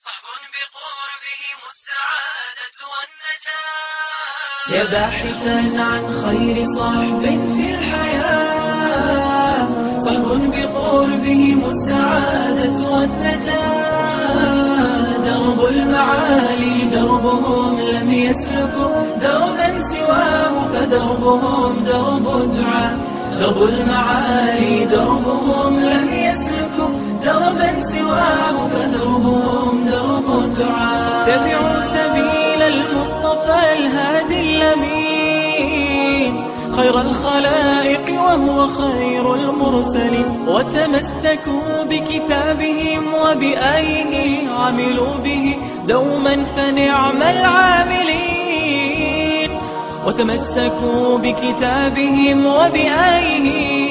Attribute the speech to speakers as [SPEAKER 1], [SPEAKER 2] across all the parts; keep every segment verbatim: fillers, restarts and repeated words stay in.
[SPEAKER 1] صحب بقربهم السعادة والنجاة.
[SPEAKER 2] يا باحثا عن خير صحب في الحياة، صحب بقربهم السعادة والنجاة. درب المعالي دربهم لم يسلكوا دربا سواه فدربهم درب الدعاء. درب المعالي دربهم لم يسلكوا دربا سواه فدربهم درب الدعاء. تبعوا سبيل المصطفى الهادي الأمين خير الخلائق وهو خير المرسلين، وتمسكوا بكتابهم وبآيه عملوا به دوما فنعم العاملين. وتمسكوا بكتابهم وبآيه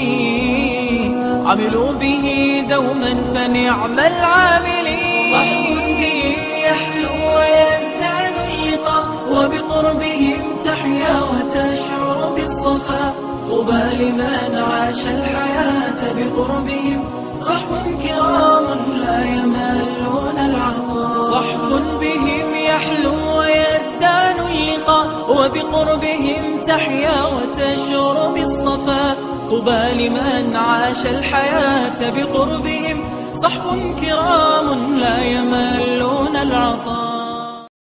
[SPEAKER 2] عملوا به دوما فنعم العاملين. صحب به يحلو ويزداد اللقاء، وبقربهم تحيا وتشعر بالصفاء. طوبى لمن عاش الحياة بقربهم، صحب كرام لا يملون العطاء. صحب بهم يحلو ويزداد اللقاء، وبقربهم تحيا وتشعر بالصفاء. طوبى لمن عاش الحياة بقربهم، صحب كرام لا يملون العطاء.